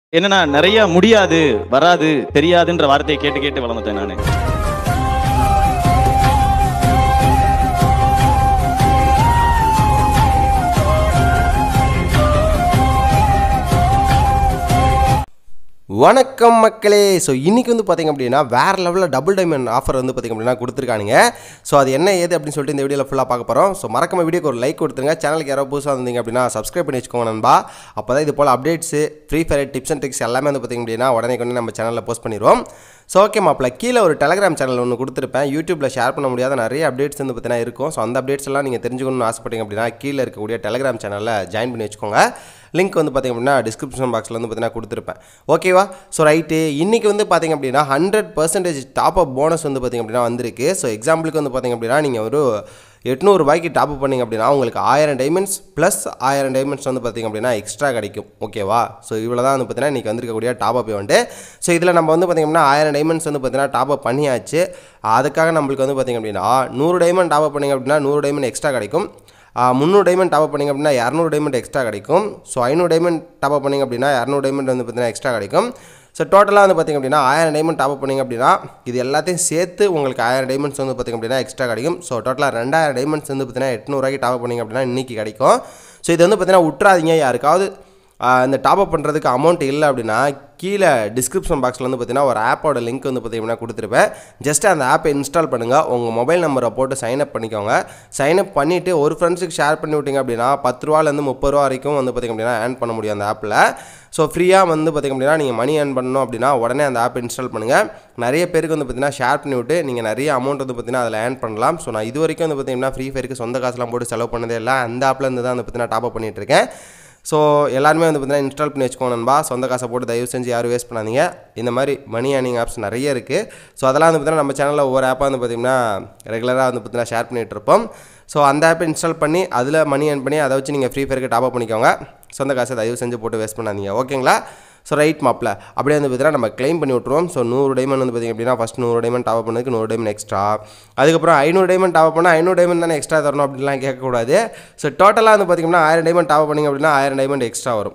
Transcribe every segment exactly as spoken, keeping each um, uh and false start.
என்னன்னா நிறைய முடியாது, வராது, தெரியாதுன்ற வார்த்தையை கேட்டு கேட்டு வளர்ந்துட்டேன் நானு. வணக்கம் மக்களே. ஸோ இன்றைக்கி வந்து பார்த்திங்க அப்படின்னா வேறு லெவலில் டபுள் டைமண்ட் ஆஃபர் வந்து பார்த்திங்க அப்படின்னா கொடுத்துருக்கானுங்க. ஸோ அது என்ன ஏது அப்படின்னு சொல்லிட்டு இந்த வீடியோவில் ஃபுல்லாக பார்க்க போகிறோம். ஸோ மறக்காம வீடியோக்கு ஒரு லைக் கொடுத்துருங்க. சேனலுக்கு யாரோ புதுசாக வந்தீங்க அப்படின்னா சப்ஸ்கிரைப் பண்ணி வச்சுக்கோங்க நண்பா. அப்போ தான் இது போல் updates free fire tips and tricks எல்லாமே வந்து பார்த்திங்க அப்படின்னா உடனே கொண்டு நம்ம சேனலில் போஸ்ட் பண்ணிடுவோம். ஸோ ஓகே மாப்பிள்ள, கீழே ஒரு டெலகிராம் சேனல் ஒன்று கொடுத்துருப்பேன். யூடியூப்பில் ஷேர் பண்ண முடியாத நிறைய அப்டேட்ஸ் வந்து பார்த்தீங்கன்னா இருக்கும். ஸோ அந்த அப்டேட்ஸ் எல்லாம் நீங்கள் தெரிஞ்சுக்கணும்னு ஆசைப்பட்டீங்க அப்படின்னா கீழே இருக்கக்கூடிய டெலகிராம் சேனலில் ஜாயின் பண்ணி வச்சுக்கோங்க. லிங்க் வந்து பார்த்திங்க அப்படின்னா டிஸ்கிரிப்ஷன் பாக்ஸில் வந்து பார்த்தீங்கன்னா கொடுத்துருப்பேன். ஓகேவா? ஸோ ரைட்டு, இன்றைக்கி வந்து பார்த்திங்க அப்படின்னா hundred percentage top up bonus வந்து பார்த்திங்க அப்படின்னா வந்திருக்கு. ஸோ எக்ஸாம்பிளுக்கு வந்து பார்த்திங்க அப்படின்னா நீங்கள் ஒரு எட்நூறுபாய்க்கு டாப் அப் பண்ணிங்க அப்படின்னா உங்களுக்கு ஆயிரம் டைமண்ட்ஸ் ப்ளஸ் ஆயிரம் டைமண்ட்ஸ் வந்து பார்த்திங்க அப்படின்னா எக்ஸ்ட்ரா கிடைக்கும். ஓகேவா? ஸோ இவ்வளோ தான் வந்து பார்த்தீங்கன்னா இன்றைக்கி வந்திருக்கக்கூடிய டாப் அப் வந்து. ஸோ இதில் நம்ம வந்து பார்த்திங்க அப்படின்னா ஆயிரம் டைமண்ட்ஸ் வந்து பார்த்தீங்கன்னா டாப் அப் பண்ணியாச்சு. அதுக்காக நம்மளுக்கு வந்து பார்த்திங்க அப்படின்னா நூறு டைமண்ட் டாப் அப் பண்ணிங்க அப்படின்னா நூறு டைமண்ட் எக்ஸ்ட்ரா கிடைக்கும். முந்நூறு டைமண்ட் டாப் அப் பண்ணிங்க அப்படின்னா இரநூறு டைமண்ட் எக்ஸ்ட்ரா கிடைக்கும். ஸோ ஐநூறு டைமண்ட் டாப் அப் பண்ணிங்க அப்படின்னா இரநூறு டைமண்ட் வந்து பார்த்தீங்கன்னா எக்ஸ்ட்ரா கிடைக்கும். ஸோ டோட்டலாக வந்து பார்த்திங்க அப்படின்னா ஆயிரம் டைமண்ட் டாப் அப் பண்ணிங்க அப்படின்னா இது எல்லாத்தையும் சேர்த்து உங்களுக்கு ஆயிரம் டைமண்ட்ஸ் வந்து பார்த்திங்க அப்படின்னா எக்ஸ்ட்ரா கிடைக்கும். ஸோ டோட்டலாக ரெண்டாயிரம் டைமண்ட்ஸ் வந்து பார்த்திங்கன்னா எட்நூறுவாய்க்கு டாப் அப் பண்ணிங்க அப்படின்னா இன்றைக்கி கிடைக்கும். ஸோ இது வந்து பார்த்திங்கன்னா விட்றாதீங்க. யாருக்காவது இந்த டாப் அப் பண்ணுறதுக்கு அமௌண்ட் இல்லை அப்படின்னா கீழே டிஸ்கிரிப்ஷன் பாக்ஸில் வந்து பார்த்தீங்கன்னா ஒரு ஆப்போட லிங்க் வந்து பார்த்தீங்கன்னா கொடுத்துருப்பேன். ஜஸ்ட் அந்த ஆப்பை இன்ஸ்டால் பண்ணுங்கள். உங்கள் மொபைல் நம்பரை போட்டு சைன்அப் பண்ணிக்கோங்க. சைன்அப் பண்ணிவிட்டு ஒரு ஃப்ரெண்ட்ஸுக்கு ஷேர் பண்ணி விட்டிங்க அப்படின்னா பத்து ரூபாலேருந்து முப்பது ரூபா வரைக்கும் வந்து பார்த்திங்க அப்படின்னா ஏர்ன் பண்ண முடியும் அந்த ஆப்பில். ஸோ ஃப்ரீயாக வந்து பார்த்திங்க அப்படின்னா நீங்கள் மணி ஏர்ன் பண்ணணும் அப்படின்னா உடனே அந்த ஆப்பை இன்ஸ்டால் பண்ணுங்கள். நிறைய பேருக்கு வந்து பார்த்திங்கன்னா ஷேர் பண்ணி விட்டு நீங்கள் நிறைய அமௌண்ட் வந்து பார்த்திங்கன்னா அதில் ஏர்ன் பண்ணலாம். ஸோ நான் இது வரைக்கும் வந்து பார்த்திங்கன்னா ஃப்ரீ ஃபயருக்கு சொந்த காசுலாம் போட்டு செலவு பண்ணதே இல்லை. அந்த ஆப்பில் இருந்து தான் வந்து பார்த்திங்கன்னா டாப் அப் பண்ணிகிட்டு இருக்கேன். ஸோ எல்லாருமே வந்து பார்த்தீங்கன்னா இன்ஸ்டால் பண்ணி வச்சுக்கோங்க நண்பா. சொந்த காசை போட்டு தயவு செஞ்சு யாரும் வேஸ்ட் பண்ணாதீங்க. இந்த மாதிரி மணி ஏர்னிங் ஆப்ஸ் நிறைய இருக்குது. ஸோ அதெல்லாம் வந்து பார்த்தீங்கன்னா நம்ம சேனலில் ஒவ்வொரு ஆப்பாக வந்து பார்த்திங்கன்னா ரெகுலராக வந்து பார்த்தீங்கன்னா ஷேர் பண்ணிகிட்டு இருப்போம். ஸோ அந்த ஆப்பை இன்ஸ்டால் பண்ணி அதில் மணி ஏர்ன் பண்ணி அதை வச்சு நீங்கள் ஃப்ரீ ஃபயருக்கு டாப் அப் பண்ணிக்கோங்க. சொந்த காசை தயவு செஞ்சு போட்டு வேஸ்ட் பண்ணாதீங்க. ஓகேங்களா? ஸோ ரைட் மாப்பிள்ள, அப்படியே வந்து பார்த்தீங்கன்னா நம்ம கிளைம் பண்ணி விட்ருவோம். ஸோ நூறு டைமண்ட் வந்து பார்த்திங்க அப்படின்னா ஃபஸ்ட் நூறு டைமண்ட் டாப் பண்ணதுக்கு நூறு டைமண்ட் எக்ஸ்ட்ரா. அதுக்கப்புறம் ஐநூறு டைமண்ட் டாப் பண்ணால் ஐநூறு டைமண்ட் தானே எக்ஸ்ட்ரா தரணும் அப்படின்லாம் கேட்கக்கூடாது. ஸோ டோட்டலாக வந்து பார்த்திங்கன்னா ஆயிரம் டைமண்ட் டாப் பண்ணிங்க அப்படின்னா ஆயிரம் டைமண்ட் எக்ஸ்ட்ரா வரும்.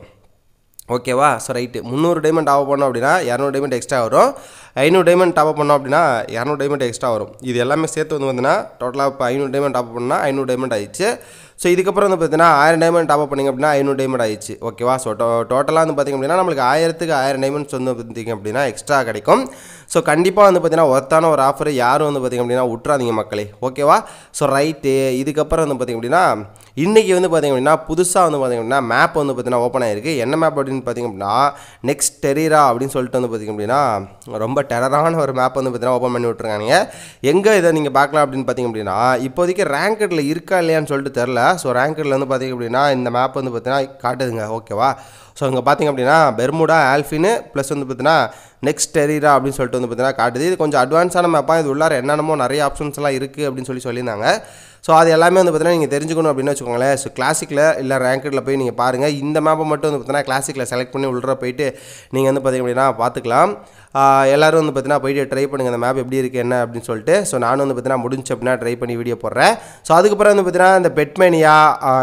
ஓகேவா? ஸோ ரைட்டு, முந்நூறு டைமண்ட் டாப் பண்ணோம் அப்படின்னா இரநூறு டைமண்ட் எக்ஸ்ட்ரா வரும். ஐநூறு டைமண்ட் டாப் பண்ணோம் அப்படின்னா இரநூறு டைமண்ட் எக்ஸ்ட்ரா வரும். இது எல்லாமே சேர்த்து வந்து பார்த்தீங்கன்னா டோட்டலாக இப்போ ஐநூறு டைமண்ட் டாப் பண்ணால் ஐநூறு டைமண்ட் ஆயிடுச்சு. ஸோ இதுக்கப்புறம் வந்து பார்த்தீங்கன்னா ஆயிரம் டைமண்ட் டாப் பண்ணிங்க அப்படின்னா ஐநூறு டைமண்ட் ஆயிடுச்சு. ஓகேவா? ஸோ டோ டோட்டலாக வந்து பார்த்திங்க அப்படின்னா நம்மளுக்கு ஆயிரத்துக்கு ஆயிரம் டைமண்ட்ஸ் வந்து பார்த்திங்க அப்படின்னா எக்ஸ்ட்ரா கிடைக்கும். ஸோ கண்டிப்பாக வந்து பார்த்திங்கன்னா ஒர்த்தான ஒரு ஆஃபர் யாரும் வந்து பார்த்திங்க அப்படின்னா விட்றாதீங்க மக்களே. ஓகேவா? ஸோ ரைட்டு, இதுக்கப்புறம் வந்து பார்த்திங்க அப்படின்னா இன்றைக்கி வந்து பார்த்திங்க அப்படின்னா புதுசாக வந்து பார்த்திங்க அப்படின்னா மேப் வந்து பார்த்திங்கன்னா ஓப்பன் ஆகிருக்கு. என்ன மேப் அப்படின்னு பார்த்திங்க அப்படின்னா நெக்ஸ்ட் டெரீரா அப்படின்னு சொல்லிட்டு வந்து பார்த்திங்க அப்படின்னா ரொம்ப டெரரான ஒரு மேப் வந்து பார்த்திங்கன்னா ஓப்பன் பண்ணி விட்ருக்காங்க. எங்கே இதை நீங்கள் பார்க்கலாம் அப்படின்னு பார்த்திங்க அப்படின்னா இப்போதைக்கு ரேங்கடில் இருக்கா இல்லையான்னு சொல்லிட்டு தெரில. ஸோ ரேங்கடில் வந்து பார்த்திங்க அப்படின்னா இந்த மேப் வந்து பார்த்திங்கன்னா காட்டுதுங்க. ஓகேவா? ஸோ இங்கே பார்த்திங்க அப்படின்னா பெர்முடா ஆல்ஃபின்னு ப்ளஸ் வந்து பார்த்திங்கன்னா நெக்ஸ்ட் டெரீரா அப்படின்னு சொல்லிட்டு வந்து பார்த்திங்கன்னா காட்டுது. இது கொஞ்சம் அட்வான்ஸான மேப்பாக, இது உள்ளார என்னென்னமோ நிறைய ஆப்ஷன்ஸ்லாம் இருக்குது அப்படின்னு சொல்லி சொல்லியிருந்தாங்க. ஸோ அது எல்லாமே வந்து பார்த்திங்கன்னா நீங்கள் தெரிஞ்சுக்கணும் அப்படின்னு வச்சுக்கோங்களேன். ஸோ கிளாசிக்கில் இல்லை ரேங்கடில் போய் நீங்கள் பாருங்கள். இந்த மேப்பை மட்டும் வந்து பார்த்திங்கன்னா கிளாசிக்கில் செலக்ட் பண்ணி உள்ளே போயிட்டு நீங்கள் வந்து பார்த்திங்க அப்படின்னா பார்த்துக்கலாம். எல்லோரும் வந்து பார்த்திங்கன்னா போய்ட்டு ட்ரை பண்ணுங்கள் அந்த மேப் எப்படி இருக்குது என்ன அப்படின்னு சொல்லிட்டு. ஸோ நானும் வந்து பார்த்திங்கன்னா முடிஞ்சு அப்படின்னா ட்ரை பண்ணி வீடியோ போடுறேன். ஸோ அதுக்கப்புறம் வந்து பார்த்திங்கன்னா இந்த பெட்மேனியா,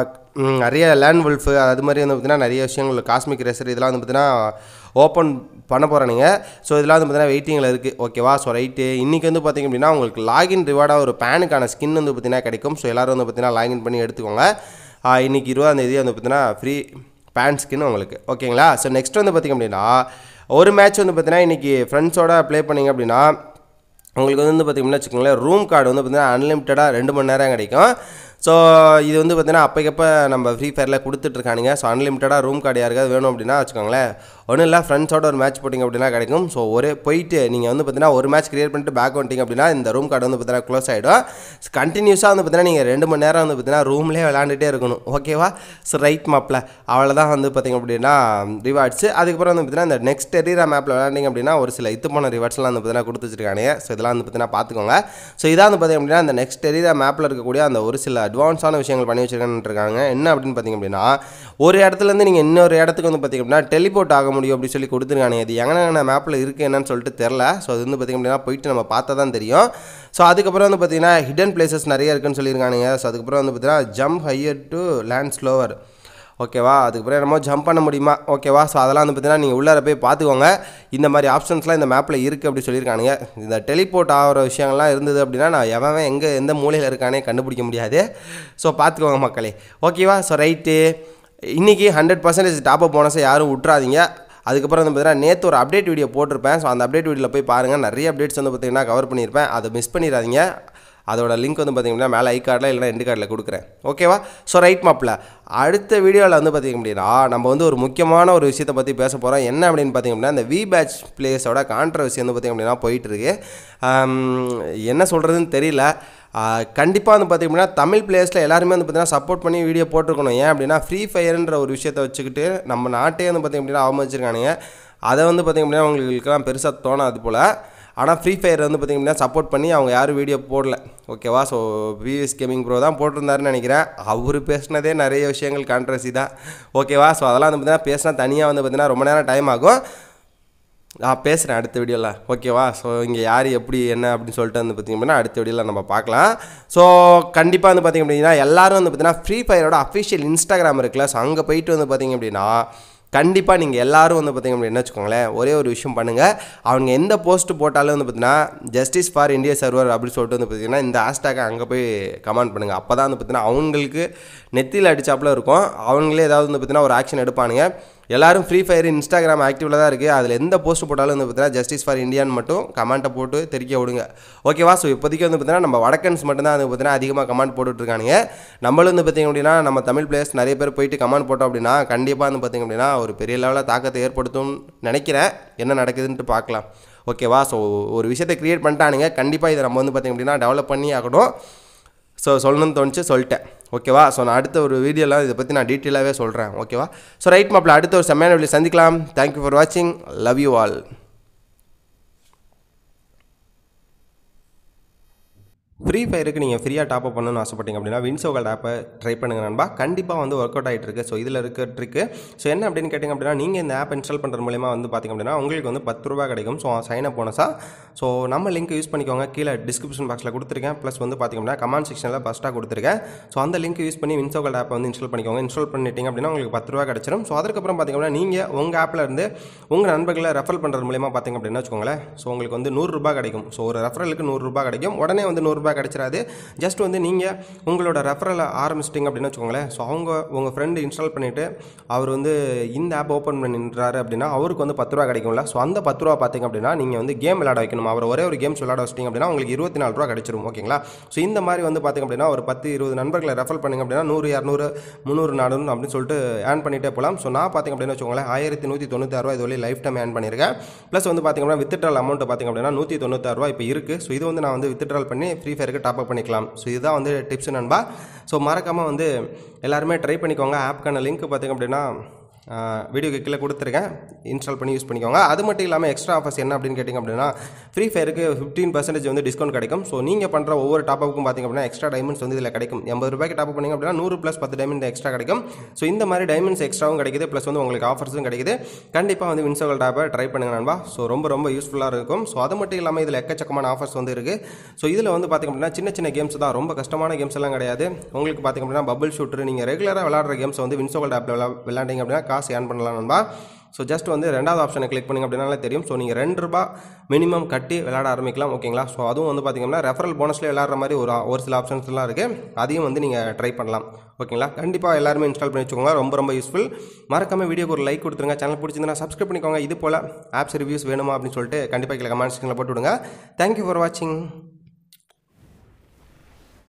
நிறைய லேண்ட் வல்ஃபு, அது மாதிரி வந்து பார்த்திங்கன்னா நிறைய விஷயங்கள், காஸ்மிக் ரேசர், இதெல்லாம் வந்து பார்த்திங்கன்னா ஓப்பன் பண்ண போகிறானுங்க. ஸோ இதெல்லாம் வந்து பார்த்திங்கன்னா வெயிட்டிங்கில் இருக்குது. ஓகேவா? ஸோ ரைட்டு, இன்றைக்கி வந்து பார்த்திங்க அப்படின்னா உங்களுக்கு லாகின் ரிவார்டாக ஒரு பேனுக்கான ஸ்கின் வந்து பார்த்திங்கன்னா கிடைக்கும். ஸோ எல்லோரும் வந்து பார்த்திங்கன்னா லாகின் பண்ணி எடுத்துக்கோங்க. இன்றைக்கி இருபதாந்தேதி வந்து பார்த்திங்கன்னா ஃப்ரீ பேன் ஸ்கின் உங்களுக்கு. ஓகேங்களா? ஸோ நெக்ஸ்ட் வந்து பார்த்திங்க அப்படின்னா ஒரு மேட்ச் வந்து பார்த்திங்கன்னா இன்றைக்கி ஃப்ரெண்ட்ஸோட ப்ளே பண்ணிங்க அப்படின்னா உங்களுக்கு வந்து பார்த்திங்கன்னா வச்சுக்கோங்களேன் ரூம் கார்டு வந்து பார்த்திங்கன்னா அன்லிமிட்டடாக ரெண்டு மணி நேரம் கிடைக்கும். ஸோ இது வந்து பார்த்திங்கன்னா அப்போக்கப்போ நம்ம ஃப்ரீ ஃபயரில் கொடுத்துட்ருக்கானுங்க. ஸோ அன்லிமிட்டடாக ரூம் கார்டு யாருக்காவது வேணும் அப்படின்னா வச்சுக்கோங்களேன் ஒன்றும் இல்லை, ஃப்ரெண்ட்ஸோட ஒரு மேட்ச் போட்டிங்க அப்படின்னா கிடைக்கும். ஸோ ஒரே போயிட்டு நீங்கள் வந்து பார்த்திங்கன்னா ஒரு மேட்ச் கிரியேட் பண்ணிட்டு பேக் வந்துட்டிங்க அப்படின்னா இந்த ரூம் கார்டு வந்து பார்த்திங்கன்னா க்ளோஸ் ஆகிடும். கண்டினியூஸாக வந்து பார்த்திங்கன்னா நீங்கள் ரெண்டு மணி நேரம் வந்து பார்த்திங்கன்னா ரூம்லேயே விளாண்டுட்டே இருக்கணும். ஓகேவா? ஸோ ரைட் மாப்பில் அவ்வளோதான் வந்து பார்த்திங்க அப்படின்னா ரிவார்ட்ஸு. அதுக்கப்புறம் வந்து பார்த்திங்கன்னா இந்த நெக்ஸ்ட் டெரீரா மேப்பில் விளாண்டிங்க அப்படின்னா ஒரு சில இது போன ரிவார்ட்ஸ்லாம் வந்து பார்த்திங்கன்னா கொடுத்து வச்சிருக்காங்க. ஸோ இதெல்லாம் வந்து பார்த்திங்கன்னா பார்த்துக்கோங்க. ஸோ இதான் வந்து பார்த்திங்க அப்படின்னா அந்த நெக்ஸ்ட் டெரீரா மேப்பில் இருக்கக்கூடிய அந்த ஒரு சில அட்வான்ஸான விஷயங்கள் பண்ணி வச்சுருக்கான்னு இருக்காங்க. என்ன அப்படின்னு பார்த்திங்க அப்படின்னா ஒரு இடத்துலேருந்து நீங்கள் இன்னொரு இடத்துக்கு வந்து பார்த்திங்க அப்படின்னா டெலிபோர்ட் ஆக முடியும் அப்படின்னு சொல்லி கொடுத்துருக்காங்க. இது எங்கன்னா மேப்பில் இருக்குது என்னன்னு சொல்லிட்டு தெரில. ஸோ அது வந்து பார்த்திங்க அப்படின்னா போயிட்டு நம்ம பார்த்தா தான் தெரியும். ஸோ அதுக்கப்புறம் வந்து பார்த்திங்கன்னா ஹிடன் பிளேசஸ் நிறைய இருக்குன்னு சொல்லியிருக்கானுங்க. ஸோ அதுக்கப்புறம் வந்து பார்த்திங்கன்னா jump higher to land slower, ஓகேவா. அதுக்கப்புறம் என்னமோ ஜம்ப் பண்ண முடியுமா ஓகேவா. ஸோ அதெல்லாம் வந்து பார்த்தீங்கன்னா நீங்கள் உள்ளார போய் பார்த்துக்கோங்க. இந்த மாதிரி ஆப்ஷன்ஸ்லாம் இந்த மேப்பில் இருக்குது அப்படி சொல்லியிருக்கானுங்க. இந்த டெலிபோர்ட் ஆகிற விஷயங்கள்லாம் இருந்தது அப்படின்னா நான் எவன் எங்கே எந்த மூலையில் இருக்கானே கண்டுபிடிக்க முடியாது. ஸோ பார்த்துக்கோங்க மக்களே ஓகேவா. ஸோ ரைட்டு, இன்றைக்கி ஹண்ட்ரட் பர்சன்டேஜ் டாப்அப் போனஸை யாரும் விட்றாதீங்க. அதுக்கப்புறம் வந்து பார்த்தீங்கன்னா நேற்று ஒரு அப்டேட் வீடியோ போட்டிருப்பேன். ஸோ அந்த அப்டேட் வீடியோவில் போய் பாருங்கள், நிறைய அப்டேட்ஸ் வந்து பார்த்தீங்கன்னா கவர் பண்ணியிருப்பேன். அதை மிஸ் பண்ணிடாதீங்க. அதோட லிங்க் வந்து பார்த்திங்கன்னா மேலே ஐ கார்டில் இல்லைனா எண்டு கார்டில் கொடுக்குறேன் ஓகேவா. ஸோ ரைட் மாப்பில் அடுத்த வீடியோவில் வந்து பார்த்திங்க அப்படின்னா நம்ம வந்து ஒரு முக்கியமான ஒரு விஷயத்தை பற்றி பேச போகிறோம். என்ன அப்படின்னு பார்த்திங்க அப்படின்னா இந்த வி பேட்ச் பிளேஸோட கான்ட்ரவர்சி வந்து பார்த்திங்க அப்படின்னா போயிட்டுருக்கு. என்ன சொல்கிறதுன்னு தெரியல. கண்டிப்பாக வந்து பார்த்திங்க அப்படின்னா தமிழ் பிளேயர்ஸில் எல்லாருமே வந்து பார்த்திங்கன்னா சப்போர்ட் பண்ணி வீடியோ போட்டிருக்கணும். ஏன் அப்படின்னா ஃப்ரீ ஃபயர்ன்ற ஒரு விஷயத்தை வச்சுக்கிட்டு நம்ம நாட்டே வந்து பார்த்திங்க அப்படின்னா அவமதிச்சிருக்கானுங்க. அதை வந்து பார்த்திங்க அப்படின்னா அவங்களுக்குலாம் பெருசாக தோணாது போல். ஆனால் ஃப்ரீ ஃபயர் வந்து பார்த்திங்க அப்படின்னா சப்போர்ட் பண்ணி அவங்க யாரும் வீடியோ போடல ஓகேவா. ஸோ விஎஸ் கேமிங் ப்ரோ தான் போட்டிருந்தாருன்னு நினைக்கிறேன். அவர் பேசினதே நிறைய விஷயங்கள் கான்ட்ரவர்சி தான் ஓகேவா. ஸோ அதெல்லாம் வந்து பார்த்திங்கன்னா பேசினா தனியாக வந்து பார்த்திங்கன்னா ரொம்ப நேரம் டைம் ஆகும். நான் பேசுகிறேன் அடுத்த வீடியோவில் ஓகேவா. ஸோ இங்கே யார் எப்படி என்ன அப்படின்னு சொல்லிட்டு வந்து பார்த்திங்க அப்படின்னா அடுத்த வீடியோவில் நம்ம பார்க்கலாம். ஸோ கண்டிப்பாக வந்து பார்த்திங்க அப்படின்னா எல்லோரும் வந்து பார்த்திங்கன்னா ஃப்ரீ ஃபயரோட அஃபிஷியல் இன்ஸ்டாகிராம் இருக்குல்ல. ஸோ அங்கே போயிட்டு வந்து பார்த்திங்க அப்படின்னா கண்டிப்பாக நீங்கள் எல்லோரும் வந்து பார்த்திங்க அப்படின்னா வச்சுக்கோங்களேன், ஒரே ஒரு விஷயம் பண்ணுங்கள். அவங்க எந்த போஸ்ட்டு போட்டாலும் வந்து பார்த்திங்கன்னா ஜஸ்டிஸ் ஃபார் இந்தியா சர்வர் அப்படின்னு சொல்லிட்டு வந்து பார்த்திங்கன்னா இந்த ஹேஷ்டேக்கை அங்கே போய் கமெண்ட் பண்ணுங்கள். அப்போ தான் வந்து பார்த்திங்கன்னா அவங்களுக்கு நெத்தியில் அடித்தாப்புல இருக்கும். அவங்களே ஏதாவது வந்து பார்த்திங்கன்னா ஒரு ஆக்ஷன் எடுப்பானுங்க. எல்லோரும் ஃப்ரீ ஃபயர் இன்ஸ்டாகிராம் ஆக்டிவில் தான் இருக்குது. அதில் எந்த போஸ்ட் போட்டாலும் வந்து பார்த்தீங்கன்னா ஜஸ்டிஸ் ஃபார் இந்தியான்னு மட்டும் கமெண்ட்டை போட்டு தெரிக்க விடுங்க ஓகேவா. ஸோ இப்போதைக்கு வந்து பார்த்தீங்கன்னா நம்ம வடக்கன்ஸ் மட்டும்தான் வந்து பார்த்தீங்கன்னா அதிகமாக கமெண்ட் போட்டுட்ருக்கானுங்க. நம்மளும் வந்து பார்த்திங்க அப்படின்னா நம்ம தமிழ் பிளேயர்ஸ் நிறைய பேர் போயிட்டு கமெண்ட் போட்டோம் அப்படின்னா கண்டிப்பாக வந்து பார்த்திங்க அப்படின்னா ஒரு பெரிய லெவலில் தாக்கத்தை ஏற்படுத்தும்னு நினைக்கிறேன். என்ன நடக்குதுன்ட்டு பார்க்கலாம் ஓகேவா. ஸோ ஒரு விஷயத்தை க்ரியேட் பண்ணிட்டானுங்க. கண்டிப்பாக இதை நம்ம வந்து பார்த்திங்க அப்படின்னா டெவலப் பண்ணி ஆகணும். ஸோ சொல்லணும்னு தோணுச்சு சொல்லிட்டேன் ஓகேவா. ஸோ நான் அடுத்த ஒரு வீடியோலாம் இதை பற்றி நான் டீட்டெயிலாகவே சொல்கிறேன் ஓகேவா. ஸோ ரைட் மாப்பிள்ள அடுத்த ஒரு செம்மையான வீடியோ சந்திக்கலாம். தேங்க்யூ ஃபார் வாட்சிங். Love you all. ஃப்ரீ ஃபயருக்கு நீங்கள் ஃப்ரீயாக டாப்அப் பண்ணணும்னு ஆசைப்பட்டீங்க அப்படின்னா வின்சோகல் ஆப்பை ட்ரை பண்ணுங்கள் நண்பா. கண்டிப்பாக வந்து ஒர்க் அவுட் ஆகிட்டு இருக்குது. ஸோ இதில் இருக்க ட்ரிக்கு ஸோ என்ன அப்படின்னு கேட்டிங்க அப்படின்னா நீங்கள் இந்த ஆப் இன்ஸ்டால் பண்ணுறது மூலமா வந்து பார்த்திங்க அப்படின்னா உங்களுக்கு வந்து பத்து ரூபா கிடைக்கும். ஸோ சைன் அப் போனஸா. ஸோ நம்ம லிங்க் யூஸ் பண்ணிக்கோங்க. கீழே டிஸ்கிரிப்ஷன் பாக்ஸில் கொடுத்துருக்கேன். ப்ளஸ் வந்து பார்த்திங்க அப்படின்னா கமெண்ட் செக்ஷனில் ஃபஸ்ட்டாக கொடுத்துருக்கேன். ஸோ அந்த லிங்க் யூஸ் பண்ணி வின்சோகல் ஆப்பை வந்து இன்ஸ்டால் பண்ணிக்கோங்க. இன்ஸ்டால் பண்ணிட்டீங்க அப்படின்னா உங்களுக்கு பத்து ரூபா கிடச்சிடும். ஸோ அதுக்கப்புறம் பார்த்திங்க அப்படின்னா நீங்கள் உங்கள் ஆப்பில் இருந்து உங்கள் நண்பர்களை ரெஃபர் பண்ணுறது மூலமா பார்த்திங்க அப்படின்னா வச்சுக்கோங்களேன். ஸோ உங்களுக்கு வந்து நூறுரூபா கிடைக்கும். ஸோ ஒரு ரெஃபரலுக்கு நூறுரூபா கிடைக்கும். உடனே வந்து நூறுரூபா கிடைச்சிடாது. ஜஸ்ட் வந்து நீங்கள் உங்களோட ரெஃபரலை ஆரம்பிச்சிட்டிங்க அப்படின்னு வச்சுக்கோங்களேன். ஸோ அவங்க உங்கள் ஃப்ரெண்டு இன்ஸ்டால் பண்ணிவிட்டு அவர் வந்து இந்த ஆப் ஓப்பன் பண்ணின்றாரு அப்படின்னா அவருக்கு வந்து பத்து ரூபா கிடைக்கும்ல. ஸோ அந்த பத்து ரூபா பார்த்திங்க அப்படின்னா நீங்கள் வந்து கேம் விளையாட வைக்கணும். அவர் ஒரே ஒரு கேம்ஸ் விளையாட வச்சிட்டிங்க அப்படின்னா உங்களுக்கு இருபத்தி நாலு ரூபா கிடைச்சிரும் ஓகேங்களா. ஸோ இந்த மாதிரி வந்து பார்த்திங்க அப்படின்னா ஒரு பத்து இருபது நண்பர்களை ரெஃபர் பண்ணிங்க அப்படின்னா நூறு இரநூறு முந்நூறு நானூறு அப்படின்னு சொல்லிட்டு ஏர்ன் பண்ணிகிட்டே போகலாம். ஸோ நான் பார்த்திங்க அப்படின்னு வச்சுக்கோங்களேன் ஆயிரத்தி நூற்றி தொண்ணூற்றி ரூபா இது வரை லைஃப் டைம் ஏர்ன் பண்ணியிருக்கேன். ப்ளஸ் வந்து பார்த்திங்க அப்படின்னா வித்ட்ரால் அமௌண்ட் பார்த்திங்க அப்படின்னா நூற்றி தொண்ணூற்றி ரூபா இப்போ இருக்குது. ஸோ இது வந்து நான் வந்து வித்ட்ரால் பண்ணி ஃப்ரீ ஃபயருக்கு டாப் அப் பண்ணிக்கலாம். ஸோ இதுதான் வந்து டிப்ஸ் நண்பா. ஸோ மறக்காமல் வந்து எல்லாருமே ட்ரை பண்ணிக்கோங்க. ஆப்க்கான லிங்க் பார்த்திங்க அப்படின்னா வீடியோக்கு கீழே கொடுத்துருக்கேன். இன்ஸ்டால் பண்ணி யூஸ் பண்ணிக்கோங்க. அது மட்டும் இல்லாமல் எக்ஸ்ட்ரா ஆஃபர்ஸ் என்ன அப்படின்னு கேட்டிங்க அப்படின்னா ஃப்ரீ ஃபயருக்கு ஃபிஃப்டீன் பர்சன்டேஜ் வந்து டிஸ்கவுண்ட் கிடைக்கும். ஸோ நீங்கள் பண்ணுற ஒவ்வொரு டாப்புக்கும் பார்த்திங்க அப்படின்னா எக்ஸ்ட்ரா டைமண்ட்ஸ் வந்து இதில் கிடைக்கும். எண்பது ரூபாய்க்கு டாப் பண்ணிங்க அப்படின்னா நூறு ப்ளஸ் பத்து டைமண்ட் எக்ஸ்ட்ரா கிடைக்கும். ஸோ இந்த மாதிரி டைமண்ட்ஸ் எக்ஸ்ட்ராவும் கிடைக்குது. ப்ளஸ் வந்து உங்களுக்கு ஆஃபர்ஸும் கிடைக்குது. கண்டிப்பாக வந்து வின்சோகல் டாப்பை ட்ரை பண்ணுங்க நண்பா. ஸோ ரொம்ப ரொம்ப யூஸ்ஃபுல்லாக இருக்கும். ஸோ அது மட்டும் இல்லாமல் இதில் எக்கச்சக்கமான ஆஃபர்ஸ் வந்து இருக்குது. ஸோ இதில் வந்து பார்த்திங்க அப்படின்னா சின்ன சின்ன கேம்ஸ் தான், ரொம்ப கஷ்டமான கேம்ஸ் எல்லாம் கிடையாது. உங்களுக்கு பார்த்திங்க அப்படின்னா பபிள் ஷூட்டர் நீங்கள் ரெகுலராக விளாடுற கேம்ஸ் வந்து வின்சோகல் டாப்பில் விளா விளாண்டிங்க அப்படின்னா காசு ஏர்ன் பண்ணலாம் நண்பா. ஸோ ஜஸ்ட் வந்து ரெண்டாவது ஆப்ஷனை கிளிக் பண்ணிங்க அப்படின்னாலே தெரியும். ஸோ நீங்கள் ரெண்டு ரூபா மினிமம் கட்டி விளையாட ஆரம்பிக்கலாம் ஓகேங்களா. ஸோ அதுவும் வந்து பார்த்திங்கன்னா ரெஃபரல் போனஸ்லேயே விளையாடுற மாதிரி ஒரு ஒரு சில ஆப்ஷன்ஸ்லாம் இருக்குது. அதையும் வந்து நீங்கள் ட்ரை பண்ணலாம் ஓகேங்களா. கண்டிப்பாக எல்லாருமே இன்ஸ்டால் பண்ணி வச்சுக்கோங்க. ரொம்ப ரொம்ப யூஸ்ஃபுல். மறக்காமல் வீடியோக்கு ஒரு லைக் கொடுத்துருங்க. சேனல் பிடிச்சிருந்தா சப்ஸ்கிரைப் பண்ணிக்கோங்க. இது போல் ஆப்ஸ் ரிவ்யூஸ் வேணுமா அப்படின்னு சொல்லிட்டு கண்டிப்பாக கீழே கமெண்ட் செக்ஷனில் போட்டு விடுங்க. தேங்க்யூ ஃபார் வாட்சிங்.